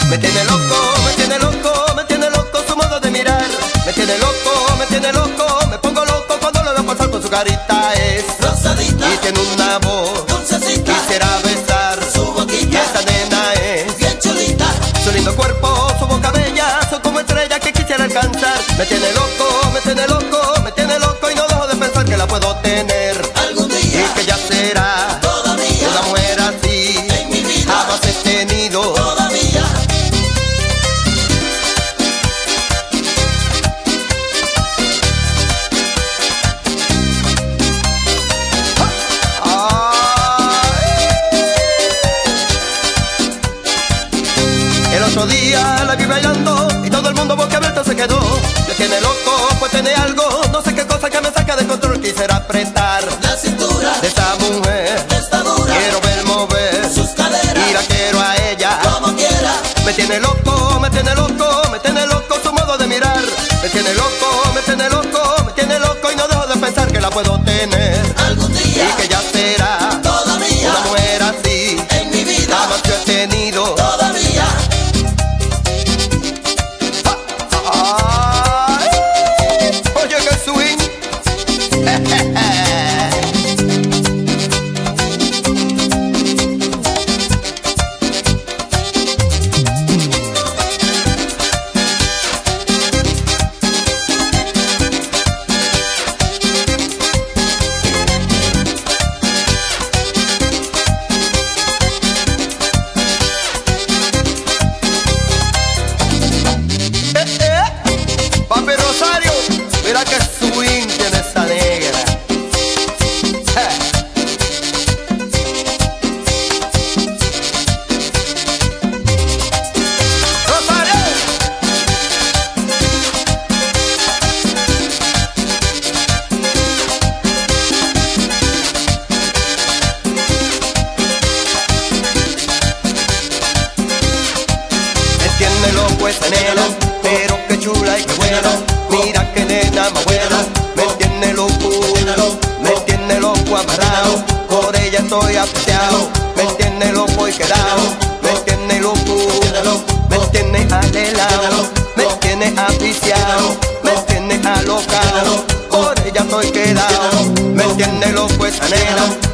Me tiene loco, me tiene loco, me tiene loco su modo de mirar. Me tiene loco, me tiene loco, me pongo loco cuando lo veo pasar con su carita es rosadita y tiene una voz dulcecita. quisiera besar Su boquita y esa nena es bien chulita. su lindo cuerpo, su boca bella, son como estrellas que quisiera alcanzar. Me tiene loco, me tiene loco, me tiene loco y no dejo de pensar que la puedo tener Algún y día que ya será todavía una mujer así en mi vida. jamás he tenido. Todavía El otro día la vi bailando y todo el mundo boca abierta se quedó. Me tiene loco, pues tiene algo, no sé qué cosa que me saca de control. Quisiera apretar la cintura de esta mujer, está dura. quiero ver mover Sus caderas y la quiero a ella. como quiera. Me tiene loco, me tiene loco, me tiene loco su modo de mirar. Me tiene loco, me tiene loco, me tiene loco y no dejo de pensar que la puedo tener Algún y día que ya será todavía una mujer así en mi vida. jamás yo he tenido. Todavía Ay, oye que swing. Papi Rosario, mira que swing tiene esta negra. Rosario. Me tiene loco ese nena, pero qué chula y qué buena. Mira que nena más buena. Me tiene loco, me tiene loco amarrado. Por ella estoy apreciado. Me tiene loco y quedado. Me tiene loco, me tiene alelado. Me tiene apreciado, me tiene alocado. Por ella estoy quedado. Me tiene loco esa nena,